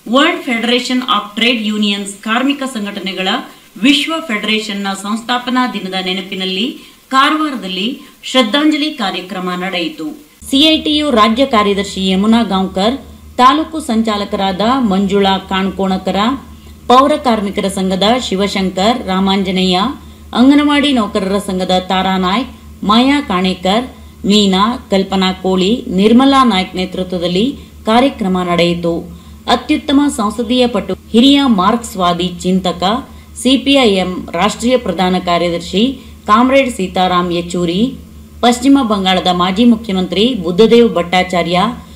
World federation of trade unions ಕಾರ್ಮಿಕ ಸಂಘಟನೆಗಳ ವಿಶ್ವ ಫೆಡರೇಷನ್ನ ಸಂಸ್ಥಾಪನಾ ದಿನದ ನೆನಪಿನಲ್ಲಿ ಕಾರವಾರದಲ್ಲಿ ಶ್ರದ್ಧಾಂಜಲಿ ಕಾರ್ಯಕ್ರಮ ನಡೆಯಿತು. ಸಿಐಟಿಯು ರಾಜ್ಯ ಕಾರ್ಯದರ್ಶಿ ಯಮುನಾ ಗಾಂವ್ಕರ್, ತಾಲೂಕು ಸಂಚಾಲಕರಾದ ಮಂಜುಳಾ ಕಾಣ್ಕೋಣಕರ, ಪೌರ ಕಾರ್ಮಿಕರ ಸಂಘದ ಶಿವಶಂಕರ್ ರಾಮಾಂಜನೇಯ, ಅಂಗನವಾಡಿ ನೌಕರರ ಸಂಘದ ತಾರಾ ನಾಯ್ಕ್, ಮಾಯಾ ಕಾಣೇಕರ್, ಮೀನಾ, ಕಲ್ಪನಾ ಕೋಳಿ, ನಿರ್ಮಲಾ ನಾಯ್ಕ್ ನೇತೃತ್ವದಲ್ಲಿ ಕಾರ್ಯಕ್ರಮ ನಡೆಯಿತು. ಅತ್ಯುತ್ತಮ ಸಂಸದೀಯ ಪಟು, ಹಿರಿಯ ಮಾರ್ಕ್ಸ್ವಾದಿ ಚಿಂತಕ, ಸಿಪಿಐಎಂ ರಾಷ್ಟ್ರೀಯ ಪ್ರಧಾನ ಕಾರ್ಯದರ್ಶಿ ಕಾಮ್ರೇಡ್ ಸೀತಾರಾಮ್ ಯೆಚೂರಿ, ಪಶ್ಚಿಮ ಬಂಗಾಳದ ಮಾಜಿ ಮುಖ್ಯಮಂತ್ರಿ ಬುದ್ಧದೇವ್ ಭಟ್ಟಾಚಾರ್ಯ,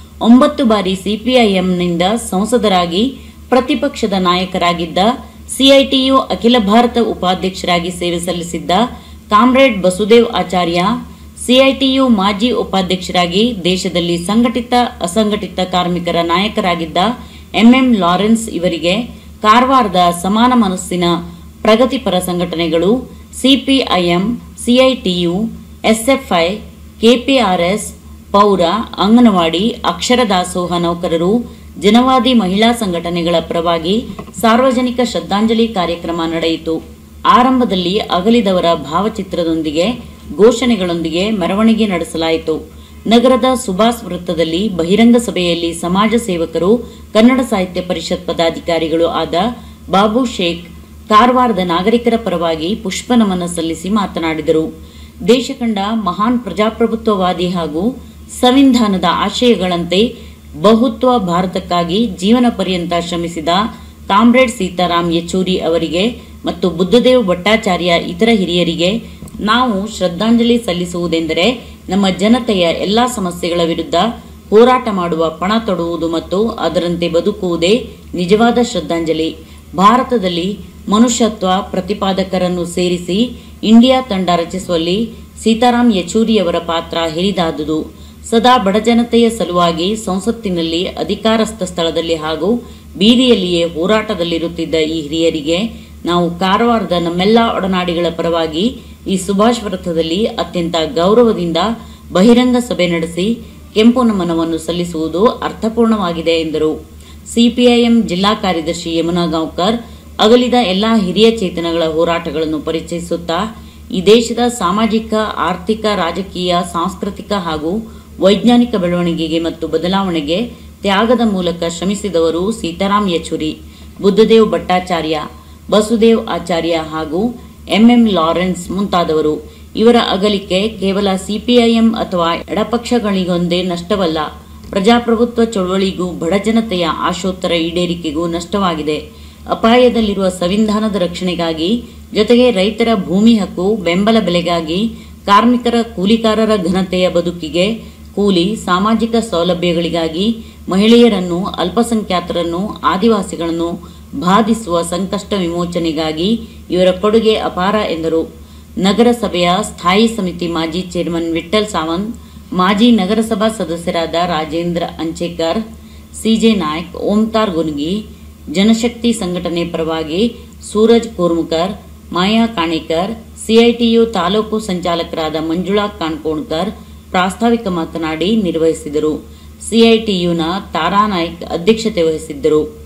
9 ಬಾರಿ ಸಿಪಿಐಎಂನಿಂದ ಸಂಸದರಾಗಿ ಪ್ರತಿಪಕ್ಷದ ನಾಯಕರಾಗಿದ್ದ, ಸಿಐಟಿಯು ಅಖಿಲ ಭಾರತ ಉಪಾಧ್ಯಕ್ಷರಾಗಿ ಸೇವೆ ಸಲ್ಲಿಸಿದ್ದ ಕಾಮ್ರೇಡ್ ಬಸುದೇವ್ ಆಚಾರ್ಯ, ಸಿಐಟಿಯು ಮಾಜಿ ಉಪಾಧ್ಯಕ್ಷರಾಗಿ ದೇಶದಲ್ಲಿ ಸಂಘಟಿತ ಅಸಂಘಟಿತ ಕಾರ್ಮಿಕರ ನಾಯಕರಾಗಿದ್ದ ಎಂಎಂ ಲಾರೆನ್ಸ್ ಇವರಿಗೆ ಕಾರವಾರದ ಸಮಾನ ಮನಸ್ಸಿನ ಪ್ರಗತಿಪರ ಸಂಘಟನೆಗಳು ಸಿಪಿಐಎಂ, ಸಿಐಟಿಯು, ಎಸ್ಎಫ್ಐ, ಕೆಪಿಆರ್ಎಸ್, ಪೌರ, ಅಂಗನವಾಡಿ, ಅಕ್ಷರ ದಾಸೋಹ ನೌಕರರು, ಜನವಾದಿ ಮಹಿಳಾ ಸಂಘಟನೆಗಳ ಪರವಾಗಿ ಸಾರ್ವಜನಿಕ ಶ್ರದ್ಧಾಂಜಲಿ ಕಾರ್ಯಕ್ರಮ ನಡೆಯಿತು. ಆರಂಭದಲ್ಲಿ ಅಗಲಿದವರ ಭಾವಚಿತ್ರದೊಂದಿಗೆ ಘೋಷಣೆಗಳೊಂದಿಗೆ ಮೆರವಣಿಗೆ ನಡೆಸಲಾಯಿತು. ನಗರದ ಸುಭಾಸ್ ವೃತ್ತದಲ್ಲಿ ಬಹಿರಂಗ ಸಭೆಯಲ್ಲಿ ಸಮಾಜ ಸೇವಕರು, ಕನ್ನಡ ಸಾಹಿತ್ಯ ಪರಿಷತ್ ಪದಾಧಿಕಾರಿಗಳು ಆದ ಬಾಬು ಶೇಖ್ ಕಾರವಾರದ ನಾಗರಿಕರ ಪರವಾಗಿ ಪುಷ್ಪ ನಮನ ಸಲ್ಲಿಸಿ ಮಾತನಾಡಿದರು. ದೇಶ ಕಂಡ ಮಹಾನ್ ಪ್ರಜಾಪ್ರಭುತ್ವವಾದಿ ಹಾಗೂ ಸಂವಿಧಾನದ ಆಶಯಗಳಂತೆ ಬಹುತ್ವ ಭಾರತಕ್ಕಾಗಿ ಜೀವನ ಪರ್ಯಂತ ಶ್ರಮಿಸಿದ ಕಾಮ್ರೇಡ್ ಸೀತಾರಾಮ್ ಯೆಚೂರಿ ಅವರಿಗೆ ಮತ್ತು ಬುದ್ಧದೇವ್ ಭಟ್ಟಾಚಾರ್ಯ ಇತರ ಹಿರಿಯರಿಗೆ ನಾವು ಶ್ರದ್ಧಾಂಜಲಿ ಸಲ್ಲಿಸುವುದೆಂದರೆ ನಮ್ಮ ಜನತೆಯ ಎಲ್ಲಾ ಸಮಸ್ಯೆಗಳ ವಿರುದ್ಧ ಹೋರಾಟ ಮಾಡುವ ಪಣ ತೊಡುವುದು ಮತ್ತು ಅದರಂತೆ ಬದುಕುವುದೇ ನಿಜವಾದ ಶ್ರದ್ಧಾಂಜಲಿ. ಭಾರತದಲ್ಲಿ ಮನುಷ್ಯತ್ವ ಪ್ರತಿಪಾದಕರನ್ನು ಸೇರಿಸಿ ಇಂಡಿಯಾ ತಂಡ ರಚಿಸುವಲ್ಲಿ ಸೀತಾರಾಮ್ ಯೆಚೂರಿಯವರ ಪಾತ್ರ ಹಿರಿದಾದುದು. ಸದಾ ಬಡಜನತೆಯ ಸಲುವಾಗಿ ಸಂಸತ್ತಿನಲ್ಲಿ, ಅಧಿಕಾರಸ್ಥ ಸ್ಥಳದಲ್ಲಿ ಹಾಗೂ ಬೀದಿಯಲ್ಲಿಯೇ ಹೋರಾಟದಲ್ಲಿರುತ್ತಿದ್ದ ಈ ಹಿರಿಯರಿಗೆ ನಾವು ಕಾರವಾರದ ನಮ್ಮೆಲ್ಲ ಒಡನಾಡಿಗಳ ಪರವಾಗಿ ಈ ಸುಭಾಷ್ ವೃತ್ತದಲ್ಲಿ ಅತ್ಯಂತ ಗೌರವದಿಂದ ಬಹಿರಂಗ ಸಭೆ ನಡೆಸಿ ಕೆಂಪು ನಮನವನ್ನು ಸಲ್ಲಿಸುವುದು ಅರ್ಥಪೂರ್ಣವಾಗಿದೆ ಎಂದರು. ಸಿಪಿಐಎಂ ಜಿಲ್ಲಾ ಕಾರ್ಯದರ್ಶಿ ಯಮುನಾ ಗಾಂವ್ಕರ್ ಅಗಲಿದ ಎಲ್ಲಾ ಹಿರಿಯ ಚೇತನಗಳ ಹೋರಾಟಗಳನ್ನು ಪರಿಚಯಿಸುತ್ತಾ, ಈ ದೇಶದ ಸಾಮಾಜಿಕ, ಆರ್ಥಿಕ, ರಾಜಕೀಯ, ಸಾಂಸ್ಕೃತಿಕ ಹಾಗೂ ವೈಜ್ಞಾನಿಕ ಬೆಳವಣಿಗೆಗೆ ಮತ್ತು ಬದಲಾವಣೆಗೆ ತ್ಯಾಗದ ಮೂಲಕ ಶ್ರಮಿಸಿದವರು ಸೀತಾರಾಮ್ ಯೆಚೂರಿ, ಬುದ್ಧದೇವ್ ಭಟ್ಟಾಚಾರ್ಯ, ಬಸುದೇವ್ ಆಚಾರ್ಯ ಹಾಗೂ ಎಂಎಂ ಲಾರೆನ್ಸ್ ಮುಂತಾದವರು. ಇವರ ಅಗಲಿಕೆ ಕೇವಲ ಸಿಪಿಐಎಂ ಅಥವಾ ಎಡಪಕ್ಷಗಳಿಗೊಂದೇ ನಷ್ಟವಲ್ಲ, ಪ್ರಜಾಪ್ರಭುತ್ವ ಚಳವಳಿಗೂ ಬಡಜನತೆಯ ಆಶೋತ್ತರ ಈಡೇರಿಕೆಗೂ ನಷ್ಟವಾಗಿದೆ. ಅಪಾಯದಲ್ಲಿರುವ ಸಂವಿಧಾನದ ರಕ್ಷಣೆಗಾಗಿ, ಜೊತೆಗೆ ರೈತರ ಭೂಮಿ ಹಕ್ಕು, ಬೆಂಬಲ ಬೆಲೆಗಾಗಿ, ಕಾರ್ಮಿಕರ, ಕೂಲಿಕಾರರ ಘನತೆಯ ಬದುಕಿಗೆ, ಕೂಲಿ, ಸಾಮಾಜಿಕ ಸೌಲಭ್ಯಗಳಿಗಾಗಿ, ಮಹಿಳೆಯರನ್ನು, ಅಲ್ಪಸಂಖ್ಯಾತರನ್ನು, ಆದಿವಾಸಿಗಳನ್ನು ಬಾಧಿಸುವ ಸಂಕಷ್ಟ ವಿಮೋಚನೆಗಾಗಿ ಇವರ ಕೊಡುಗೆ ಅಪಾರ ಎಂದರು. ನಗರಸಭೆಯ ಸ್ಥಾಯಿ ಸಮಿತಿ ಮಾಜಿ ಚೇರ್ಮನ್ ವಿಠ್ಠಲ್ ಸಾವಂತ್, ಮಾಜಿ ನಗರಸಭಾ ಸದಸ್ಯರಾದ ರಾಜೇಂದ್ರ ಅಂಚೇಕರ್, ಸಿಜೆ ನಾಯ್ಕ್, ಓಂತಾರ್ ಗುನ್ಗಿ, ಜನಶಕ್ತಿ ಸಂಘಟನೆ ಪರವಾಗಿ ಸೂರಜ್ ಕೋರ್ಮುಕರ್, ಮಾಯಾ ಕಾಣೇಕರ್, ಸಿಐಟಿಯು ತಾಲೂಕು ಸಂಚಾಲಕರಾದ ಮಂಜುಳಾ ಕಾಣ್ಕೋಣಕರ್ ಪ್ರಾಸ್ತಾವಿಕ ಮಾತನಾಡಿ ನಿರ್ವಹಿಸಿದರು. ಸಿಐಟಿಯುನ ತಾರಾ ನಾಯ್ಕ್ ಅಧ್ಯಕ್ಷತೆ ವಹಿಸಿದ್ದರು.